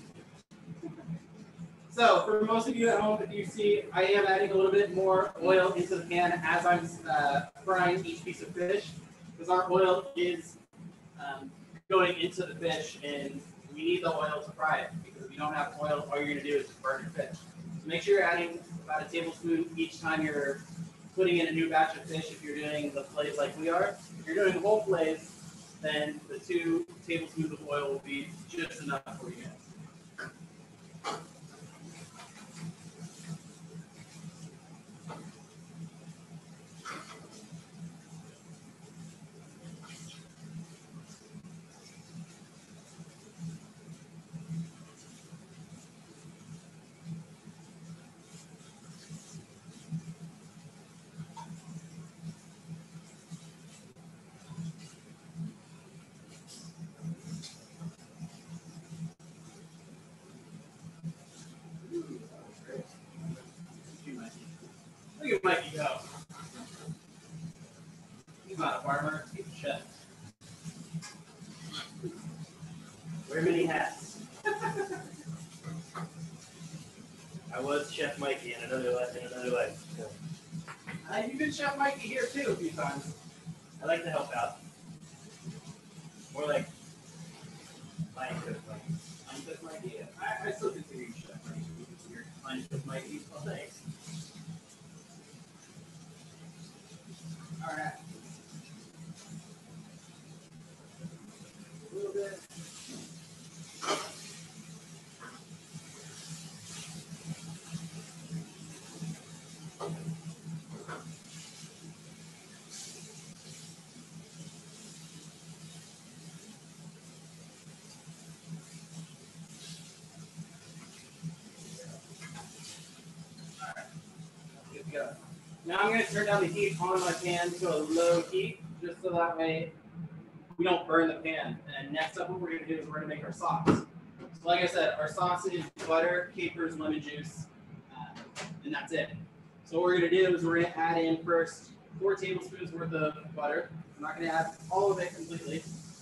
So for most of you at home, if you see, I am adding a little bit more oil into the pan as I'm uh, frying each piece of fish, because our oil is um, going into the fish, and we need the oil to fry it, because if you don't have oil, all you're going to do is just burn your fish. So make sure you're adding about a tablespoon each time you're putting in a new batch of fish. If you're doing the fillets like we are, if you're doing whole fillets, then the two tablespoons of oil will be just enough for you guys. Look at Mikey go. He's not a farmer, he's a chef. Wear many hats. I was Chef Mikey in another life. In another life. So. Uh, you've been Chef Mikey here too a few times. I like to help out. More like Lion Cook Mikey. I'm Chef Mikey. I, I still consider you Chef Mikey. You're fine Chef Mikey. Oh, thanks. All right. A little bit. Go. Now I'm going to turn down the heat on my pan to a low heat, just so that way we don't burn the pan. And next up, what we're going to do is we're going to make our sauce. So like I said, our sauce is butter, capers, lemon juice, uh, and that's it. So what we're going to do is we're going to add in first four tablespoons worth of butter. I'm not going to add all of it completely.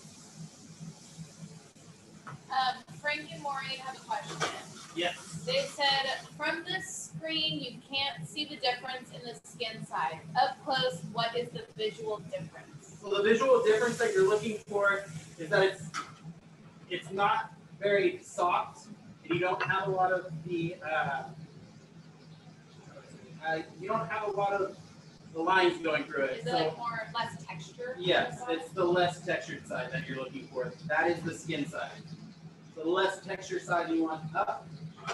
Um, Frank and Maureen have a question. Yes. They said from this screen you can't see the difference in the skin side. Up close, what is the visual difference? So the visual difference that you're looking for is that it's it's not very soft, and you don't have a lot of the uh, uh, you don't have a lot of the lines going through it. Is it so, like more less texture? yes, it's the less textured side that you're looking for. That is the skin side. So the less textured side you want up.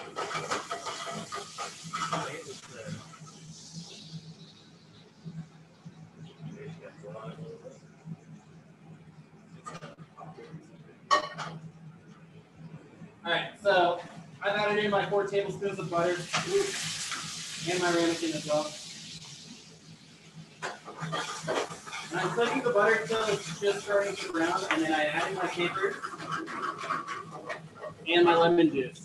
All right, so I've added in my four tablespoons of butter and my ramekin as well. And I'm cooking the butter until it's just starting to brown, and then I add in my capers and my lemon juice.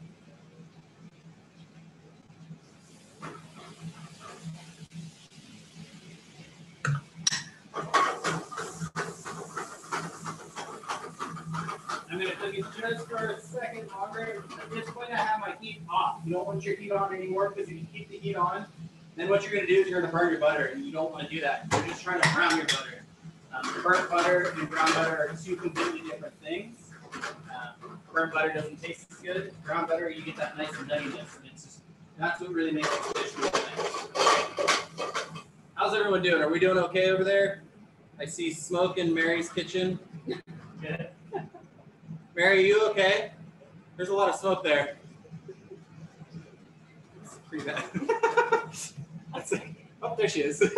I'm going to cook it just for a second longer. At this point, I have my heat off. You don't want your heat on anymore, because if you keep the heat on, then what you're going to do is you're going to burn your butter, and you don't want to do that. You're just trying to brown your butter. Um, burnt butter and brown butter are two completely different things. Um, burnt butter doesn't taste as good. Brown butter, you get that nice nuttiness, and it's just, that's what really makes the dish really nice. How's everyone doing? Are we doing okay over there? I see smoke in Mary's kitchen. Good. Mary, are you okay? There's a lot of smoke there. Pretty bad. That's it. Oh, there she is.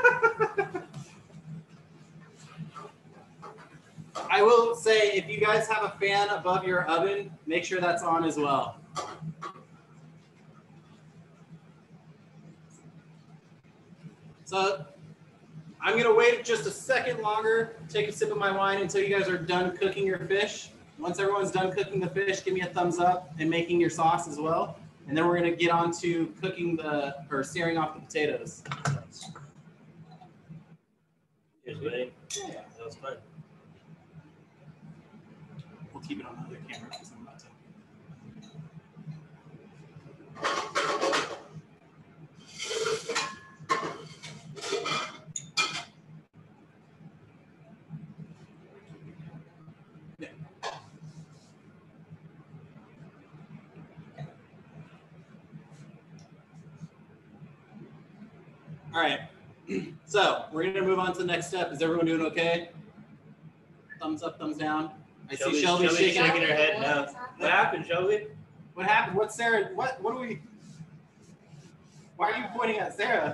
I will say, if you guys have a fan above your oven, make sure that's on as well. So I'm gonna wait just a second longer, take a sip of my wine until you guys are done cooking your fish. Once everyone's done cooking the fish, give me a thumbs up and making your sauce as well. And then we're gonna get on to cooking the, or searing off the potatoes. Cheers, buddy. Yeah. That was fun. We'll keep it on the other camera because I'm about to. Yeah. All right. So we're going to move on to the next step. Is everyone doing okay? Thumbs up, thumbs down. I Shelby's- see Shelby Shelby's shaking. shaking her head no. What happened, Shelby? What happened? What's Sarah? What? What are we? Why are you pointing at Sarah?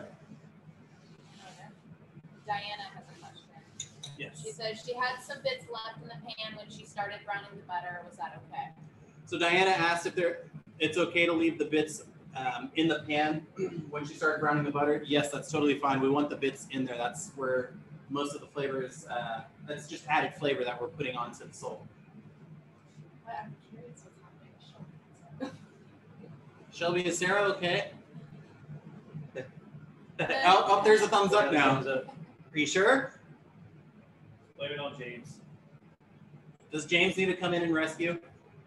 Diana has a question. Yes. She says she had some bits left in the pan when she started browning the butter. Was that okay? So Diana asked if there, it's okay to leave the bits um, in the pan when she started browning the butter. Yes, that's totally fine. We want the bits in there. That's where most of the flavors. Uh, that's just added flavor that we're putting onto the sole. But I'm curious what's happening with Shelby. Shelby, is Sarah okay? Good. Oh, oh, there's a thumbs up now. Thumbs up. Are you sure? Blame it on James. Does James need to come in and rescue?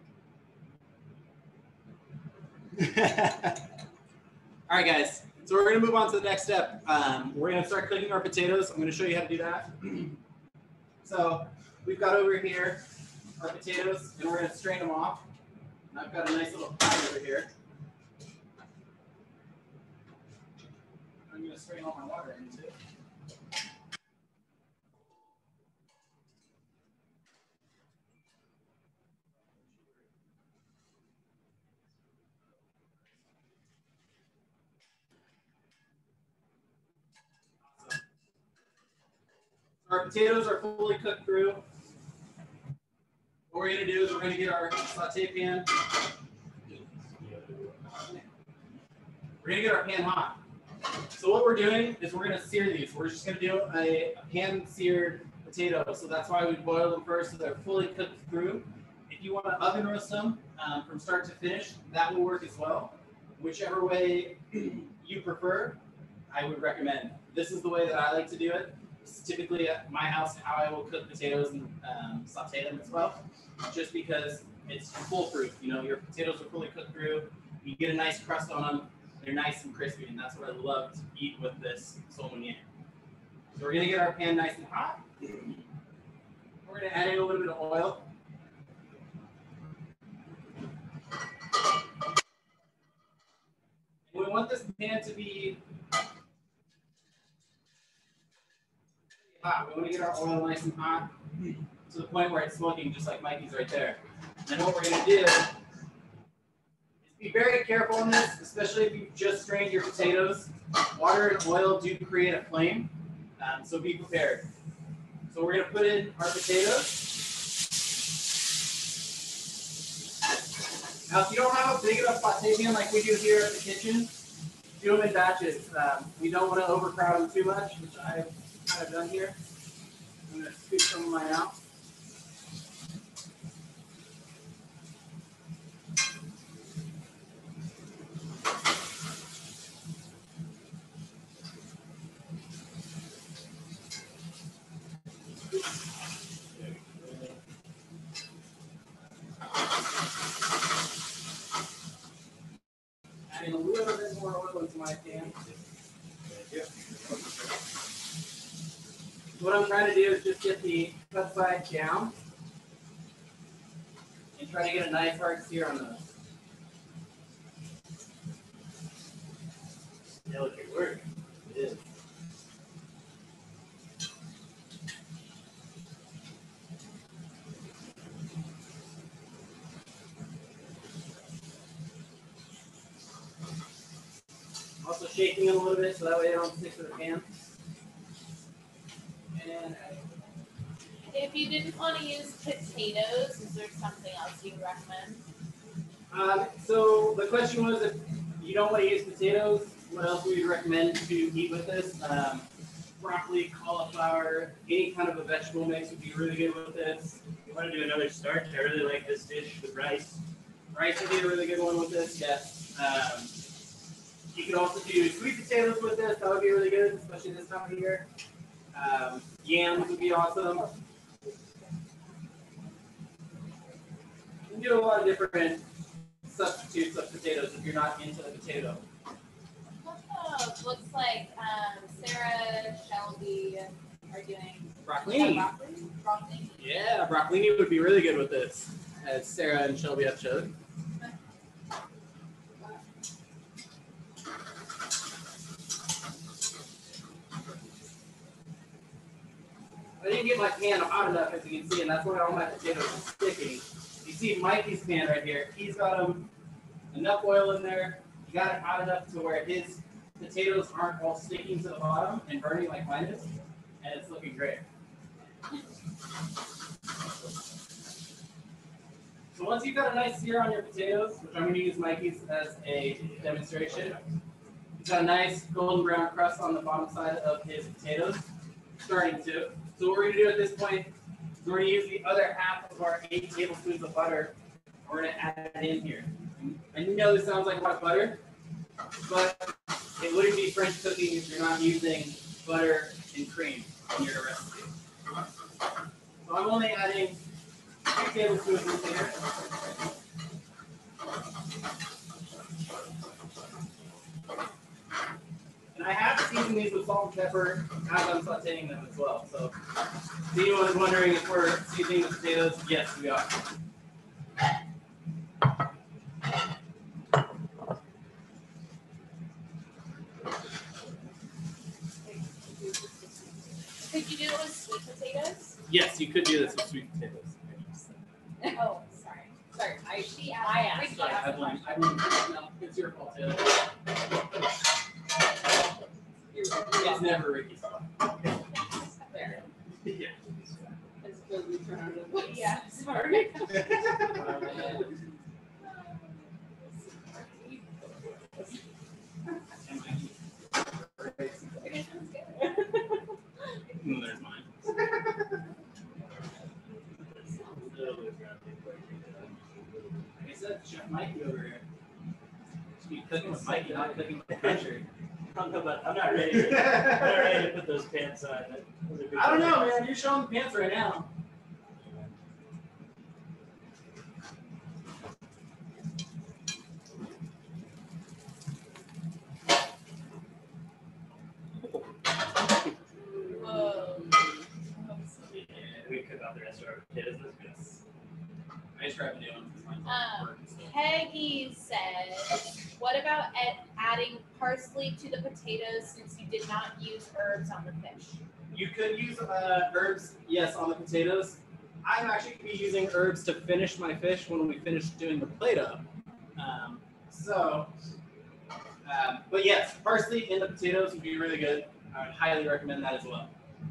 All right, guys. So we're going to move on to the next step. Um, we're going to start cooking our potatoes. I'm going to show you how to do that. So we've got over here our potatoes, and we're going to strain them off. And I've got a nice little pot over here. I'm going to strain all my water into it. Our potatoes are fully cooked through. What we're going to do is we're going to get our saute pan. We're going to get our pan hot. So what we're doing is we're going to sear these. We're just going to do a, a pan seared potato. So that's why we boil them first so they're fully cooked through. If you want to oven roast them um, from start to finish, that will work as well. Whichever way you prefer, I would recommend. This is the way that I like to do it. This is typically at my house how I will cook potatoes and um, saute them as well, just because it's foolproof. You know, your potatoes are fully cooked through. You get a nice crust on them. They're nice and crispy, and that's what I love to eat with this Sole Meunière. So we're gonna get our pan nice and hot. We're gonna add in a little bit of oil. And we want this pan to be hot. We want to get our oil nice and hot to the point where it's smoking, just like Mikey's right there. And then what we're going to do is be very careful on this, especially if you've just strained your potatoes. Water and oil do create a flame, um, so be prepared. So we're going to put in our potatoes. Now, if you don't have a big enough saute pan like we do here at the kitchen, do them in batches. Um, we don't want to overcrowd them too much, which I've kind of done here. I'm going to scoop some of mine out. Adding a little bit more oil into my pan. What I'm trying to do is just get the cut side down and try to get a nice hard sear on those. Delicate work. It is. Also shaking them a little bit so that way they don't stick to the pan. And If you didn't want to use potatoes, is there something else you would recommend? um, so the question was, if you don't want to use potatoes, what else would you recommend to eat with this? Um, broccoli, cauliflower, any kind of a vegetable mix would be really good with this. You want to do another starch? I really like this dish with rice. Rice would be a really good one with this, yes. Um, you could also do sweet potatoes with this. That would be really good, especially this time of year. Um, yams would be awesome. You can do a lot of different substitutes of potatoes if you're not into the potato. Oh, looks like um, Sarah, Shelby are doing Broccolini. broccoli. Broccoli. Yeah, broccolini would be really good with this, as Sarah and Shelby have showed. I didn't get my pan hot enough, as you can see, and that's why all my potatoes are sticking. You see Mikey's pan right here. He's got um, enough oil in there. He got it hot enough to where his potatoes aren't all sticking to the bottom and burning like mine is, and it's looking great. So once you've got a nice sear on your potatoes, which I'm going to use Mikey's as a demonstration, he's got a nice golden brown crust on the bottom side of his potatoes, starting to. So what we're going to do at this point is we're going to use the other half of our eight tablespoons of butter. We're going to add it in here. I know this sounds like a lot of butter, but it wouldn't be French cooking if you're not using butter and cream in your recipe. So I'm only adding two tablespoons in here. And I have seasoned these with salt and pepper as I'm sauteing them as well. So if anyone is wondering if we're seasoning the potatoes, yes, we are. Could you do it with sweet potatoes? Yes, you could do this with sweet potatoes. Oh, sorry. Sorry, I She I asked. asked. Sorry, I blame. I blame. No, it's your fault, Taylor. It's never Ricky's fault. There. Yeah. I suppose we turn out of it. Yeah, sorry. Mm, there's mine. Like I said, Chef Mikey over here. Should be cooking with Mikey, not cooking with the country. I don't know, but I'm not ready. To, I'm not ready to put those pants on. Those are big I don't know, pants. man. You're showing the pants right now. Whoa. Yeah, we cook out the rest of our potatoes. That's I just grabbed a new one. Um, Peggy said, what about ed- adding parsley to the potatoes since you did not use herbs on the fish? You could use uh, herbs, yes, on the potatoes. I'm actually going to be using herbs to finish my fish when we finish doing the Play-Doh. Um, so, um, but yes, parsley in the potatoes would be really good. I would highly recommend that as well.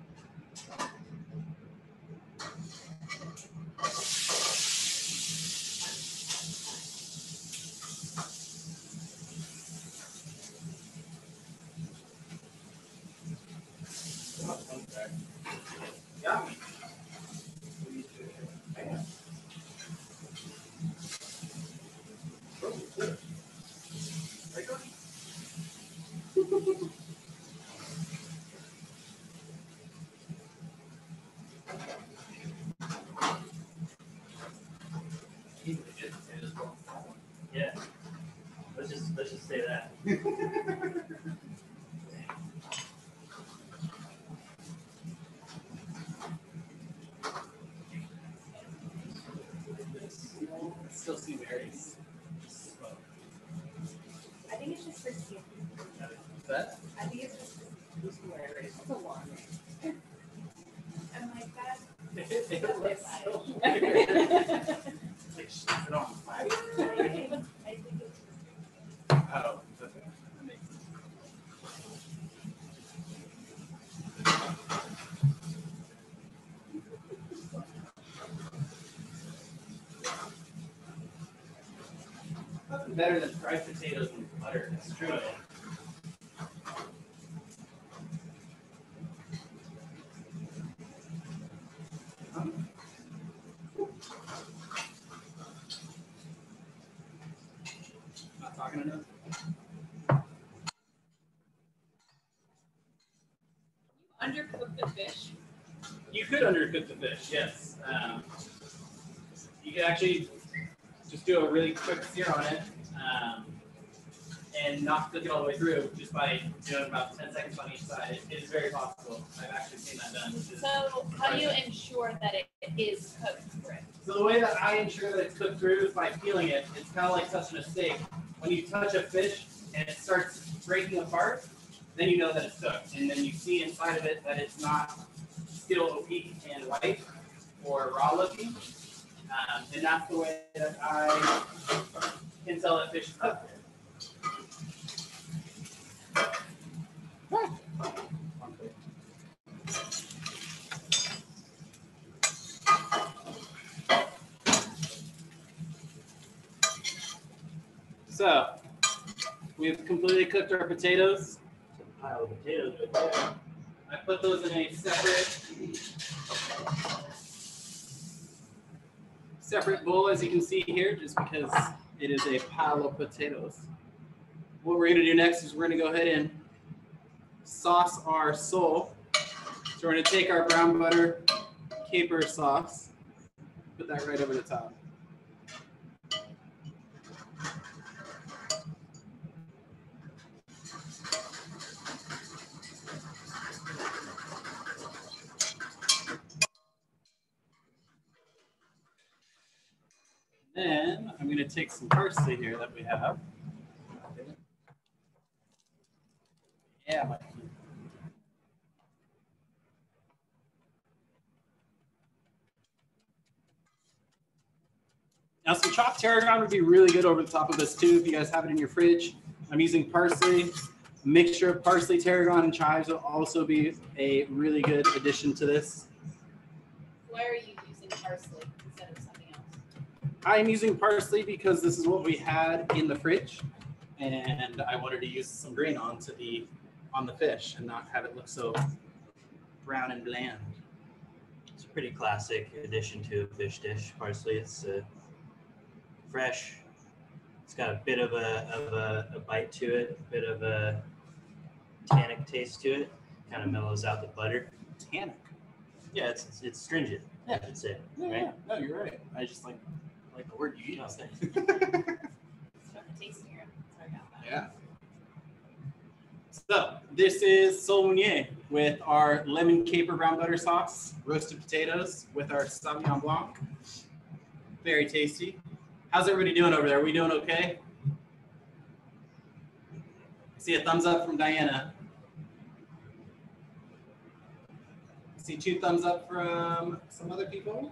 Yummy. Yeah. Let's just let's just say that. Still see berries. I think it's just for skin. Is that? I think it's just for berries. It's a lot. I'm like that. It looks so weird. Like she's it on fire. I think it's Oh, okay. That makes sense. better than fried potatoes and butter. That's true. Not talking enough. Undercook the fish. You could undercook the fish, yes. Um, you could actually just do a really quick sear on it um, and not cook it all the way through just by doing about ten seconds on each side. It is very possible. I've actually seen that done. Which is So how do you ensure that it is cooked through? So the way that I ensure that it's cooked through is by peeling it. It's kind of like touching a steak. When you touch a fish and it starts breaking apart, then you know that it's cooked. And then you see inside of it that it's not still opaque and white or raw looking. Um, and that's the way that I can tell that fish is cooked. So we've completely cooked our potatoes. A pile of potatoes right there. I put those in a separate separate bowl, as you can see here, just because it is a pile of potatoes. What we're gonna do next is we're gonna go ahead and sauce our sole. So we're gonna take our brown butter caper sauce, put that right over the top. Then I'm going to take some parsley here that we have. Yeah, my Now some chopped tarragon would be really good over the top of this too if you guys have it in your fridge. I'm using parsley. A mixture of parsley, tarragon, and chives will also be a really good addition to this. Why are you using parsley instead of something else? I'm using parsley because this is what we had in the fridge, and I wanted to use some grain onto the on the fish and not have it look so brown and bland. It's a pretty classic addition to a fish dish. Parsley, it's uh, fresh. It's got a bit of a of a, a bite to it, a bit of a tannic taste to it. Kind of mellows out the butter. Tannic. Yeah, it's it's, it's stringent. Yeah. I should say. Yeah, right? yeah. No, you're right. I just like like the word you use. It's got the taste in here. Sorry about that. Yeah. So this is Sole Meunière with our lemon caper brown butter sauce, roasted potatoes with our Sauvignon Blanc. Very tasty. How's everybody doing over there? Are we doing okay? I see a thumbs up from Diana. I see two thumbs up from some other people.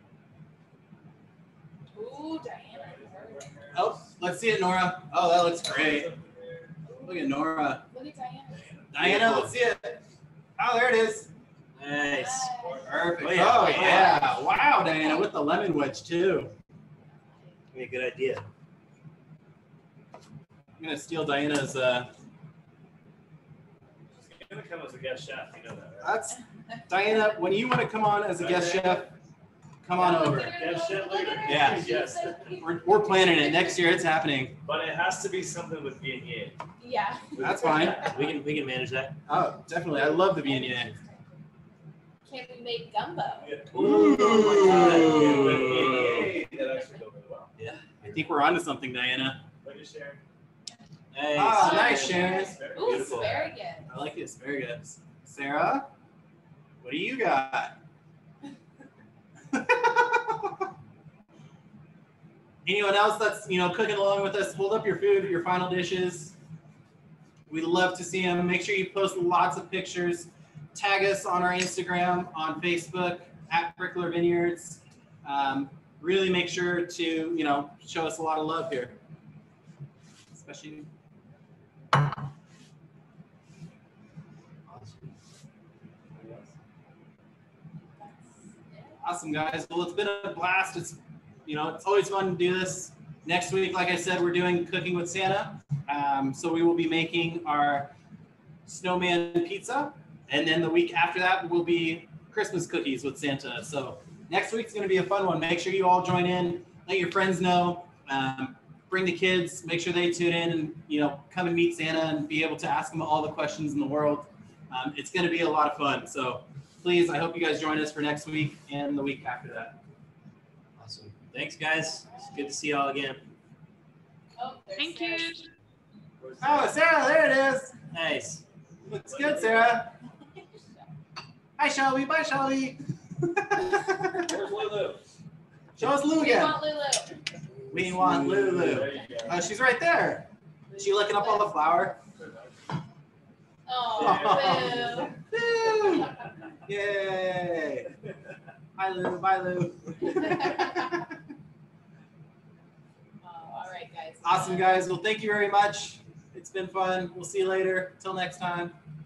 Ooh, Diana. Oh, let's see it, Nora. Oh, that looks great. Look at Nora. Look at Diana. Diana, let's see it. Oh, there it is. Nice. Perfect. Oh, yeah. Oh, yeah. Wow, Diana, with the lemon wedge, too. A good idea. I'm going to steal Diana's. Uh, She's gonna come as a guest chef, you know that, right? that's Diana, when you want to come on as a guest chef, come on over. Guest chef later. Yeah. Yes. We're, we're planning it. Next year, it's happening. But it has to be something with beignet. Yeah. That's fine. We can we can manage that. Oh, definitely. I love the beignet. Can we make gumbo? Ooh. Oh my God. With beignet, that actually go really well. Yeah. I think we're onto something, Diana. Look at Sharon. Nice. Ah, nice, Sharon. Ooh, Beautiful. asparagus. I like the asparagus. Sarah, what do you got? Anyone else that's, you know, cooking along with us, hold up your food, your final dishes. We'd love to see them. Make sure you post lots of pictures. Tag us on our Instagram, on Facebook, at Brickler Vineyards. Um, really make sure to, you know, show us a lot of love here. Especially. Awesome, guys. Well, it's been a blast. It's, you know, it's always fun to do this. next week, like I said, we're doing Cooking with Santa. Um, so we will be making our snowman pizza. And then the week after that will be Christmas cookies with Santa. So next week's going to be a fun one. Make sure you all join in. Let your friends know. Um, bring the kids. Make sure they tune in and, you know, come and meet Santa and be able to ask them all the questions in the world. Um, it's going to be a lot of fun. So please, I hope you guys join us for next week and the week after that. Awesome. Thanks, guys. It's good to see you all again. Oh, there's Thank Sarah. you. Oh, Sarah, there it is. Nice. Looks good, Sarah. Hi, Shelby. Bye, Shelby. Where's Lulu? Show us Lou We again. want Lulu. We want Lulu. There you go. Oh, she's right there. Is she looking up all the flour? Oh, boo. Woo! Yay. Hi, Lou. Bye, Lou. Oh, all right, guys. Awesome, guys. Well, thank you very much. It's been fun. We'll see you later. Till next time.